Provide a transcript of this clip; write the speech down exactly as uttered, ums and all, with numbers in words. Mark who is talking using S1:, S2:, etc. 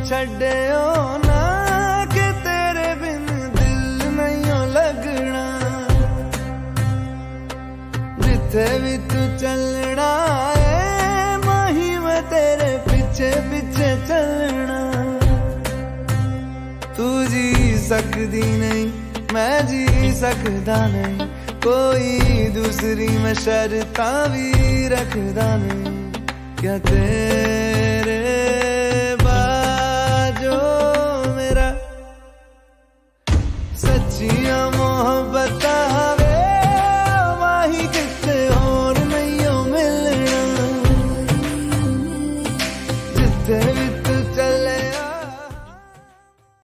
S1: छड्डियो ना कि तेरे बिन दिल नहीं लगना। जिथे भी तू चलना है माही मैं तेरे पीछे पीछे चलना। तू जी सकदी नहीं मैं जी सकदा नहीं, कोई दूसरी मैं शर्तां भी रखदा नहीं। क्या तेरे बाजो मेरा सच्चियां मोहब्बत वे माही किते होर नहीं मिलना। जिथे भी